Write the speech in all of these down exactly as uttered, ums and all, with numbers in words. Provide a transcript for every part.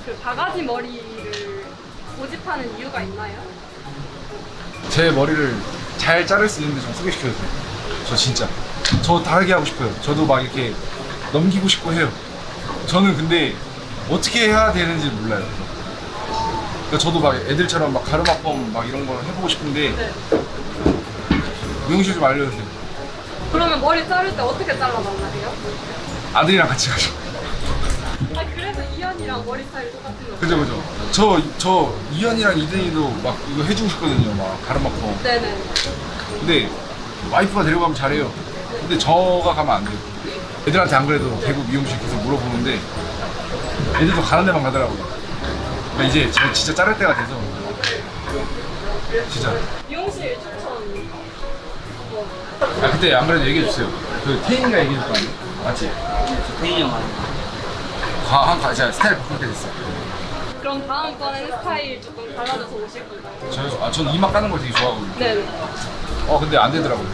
그 바가지 머리를 고집하는 이유가 있나요? 제 머리를 잘 자를 수 있는데 좀 소개시켜주세요. 저 진짜 저 다르게 하고 싶어요. 저도 막 이렇게 넘기고 싶고 해요. 저는 근데 어떻게 해야 되는지 몰라요. 그러니까 저도 막 애들처럼 막 가르마펌 막 이런 거 해보고 싶은데 네. 미용실 좀 알려주세요. 그러면 머리 자를 때 어떻게 잘라달라요? 아들이랑 같이 가죠. 아 그래서 이현이랑 머리 스타일이 똑같은 거. 그죠 그죠. 저 저 이현이랑 이든이도 막 이거 해주고 싶거든요. 막 가르마펌. 네네. 근데 와이프가 데려가면 잘해요. 근데 저가 가면 안 돼요. 애들한테 안 그래도 대구 미용실 계속 물어보는데 애들도 가는 데만 가더라고요. 그러니까 이제 저 진짜 자를 때가 돼서 진짜. 미용실 추천 한번. 아 그때 안 그래도 얘기해 주세요. 그 태인이가 얘기해 줄 거 아니에요? 맞지? 태인이 형 아니야. 한 가, 제가 스타일 바꿀 때 됐어요. 그럼 다음번에는 스타일 조금 달라져서 오실 건가요? 저, 아, 저는 이마 까는 걸 되게 좋아하거든요. 네네. 어 근데 안 되더라고요.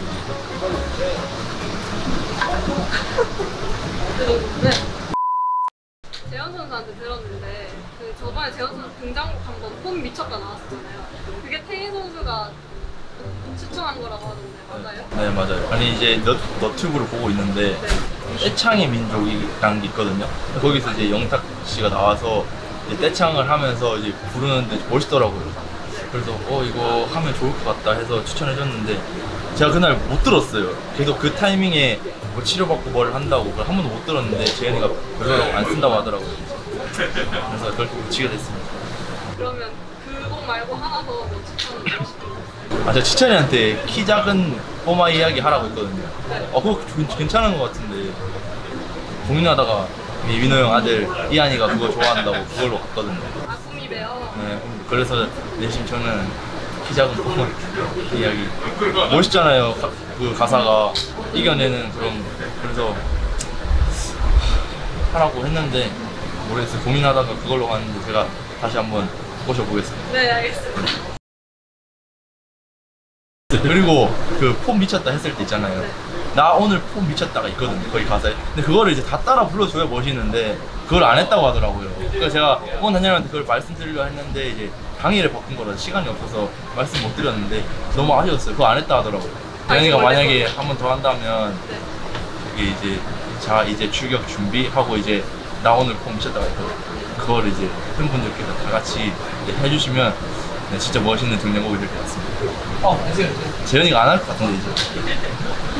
네. 재현 선수한테 들었는데 그 저번에 재현 선수 등장곡 한번 폼 미쳤다 나왔었잖아요. 그게 태인 선수가 추천한 거라고 하던데 맞아요? 네 맞아요. 아니 이제 너, 너튜브를 보고 있는데 네. 떼창의 민족이라는 게 있거든요. 거기서 이제 영탁 씨가 나와서 이제 떼창을 하면서 이제 부르는데 멋있더라고요. 그래서 어 이거 하면 좋을 것 같다 해서 추천해줬는데 제가 그날 못 들었어요. 계속 그 타이밍에 뭐 치료받고 뭘 한다고 그걸 한 번도 못 들었는데 재현이가 별로라고 안 쓴다고 하더라고요. 그래서 그렇게 붙이게 됐습니다. 그러면 그 곡 말고 하나 더 뭐 추천을 드리고 싶어요? 아, 제가 지찬이한테 키 작은 꼬마 이야기 하라고 했거든요. 네. 어, 그거 괜찮은 것 같은데. 고민하다가 이 민호 형 아들 이한이가 그거 좋아한다고 그걸로 갔거든요. 아 꿈이 배워. 네, 그래서 내심 저는 키 작은 꼬마 이야기. 멋있잖아요, 가, 그 가사가. 이겨내는 그런, 그래서 하라고 했는데 모르겠어요. 고민하다가 그걸로 갔는데 제가 다시 한번 꼬셔보겠습니다. 네 알겠습니다. 그리고 그 폼 미쳤다 했을 때 있잖아요. 네. 나 오늘 폼 미쳤다가 있거든요, 거기 가사에. 근데 그거를 이제 다 따라 불러줘야 멋있는데 그걸 안 했다고 하더라고요. 그래서 제가 온 단장님한테 그걸 말씀드리려 했는데 이제 당일에 바꾼 거라 시간이 없어서 말씀 못 드렸는데 너무 아쉬웠어요. 그거 안 했다 하더라고요. 대현이가 만약에 한 번 더 한다면 네. 그게 이제 자 이제 출격 준비하고 이제 나 오늘 폼 미쳤다가 있거든요. 그걸 이제 팬분들께서 다 같이 이제 해주시면 네, 진짜 멋있는 등장곡이 될 것 같습니다. 어, 재현이가 안 할 것 같은데 이제.